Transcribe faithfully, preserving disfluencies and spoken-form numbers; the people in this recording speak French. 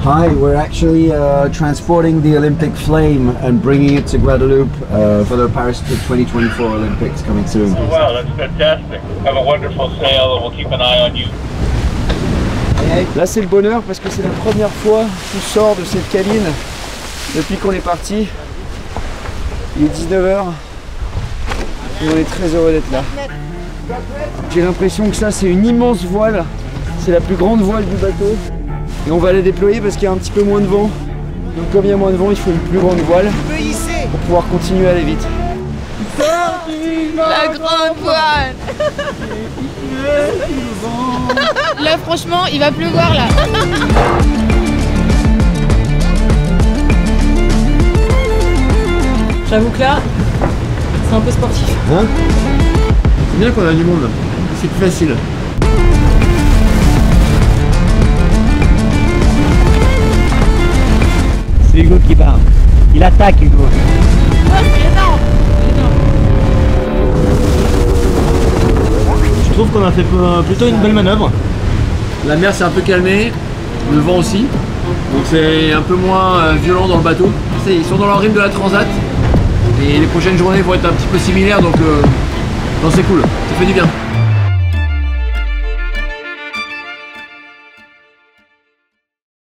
Hi, we're actually uh, transporting the Olympic flame and bringing it to Guadeloupe uh, for the Paris twenty twenty-four Olympics coming soon. Oh, wow, that's fantastic. Have a wonderful sail and we'll keep an eye on you. Là c'est le bonheur parce que c'est la première fois qu'on sort de cette cabine depuis qu'on est parti. Il est dix-neuf heures et on est très heureux d'être là. J'ai l'impression que ça c'est une immense voile, c'est la plus grande voile du bateau. Et on va la déployer parce qu'il y a un petit peu moins de vent. Donc comme il y a moins de vent, il faut une plus grande voile pour pouvoir continuer à aller vite. La grande voile. Là franchement il va pleuvoir là. J'avoue que là c'est un peu sportif. Hein? C'est bien qu'on a du monde, c'est plus facile. C'est Hugo qui part. Il attaque Hugo. Oh, c'est énorme. Je trouve qu'on a fait plutôt une belle manœuvre. La mer s'est un peu calmée, le vent aussi. Donc c'est un peu moins violent dans le bateau. Ils sont dans leur rythme de la transat. Et les prochaines journées vont être un petit peu similaires, donc euh, c'est cool, ça fait du bien.